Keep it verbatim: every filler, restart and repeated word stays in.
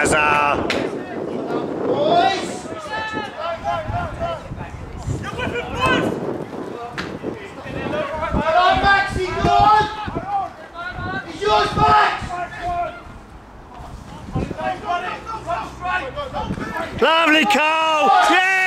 Hazard! Boys! Come on, Maxie, go on! It's yours, Max! Lovely, Cole! Yeah!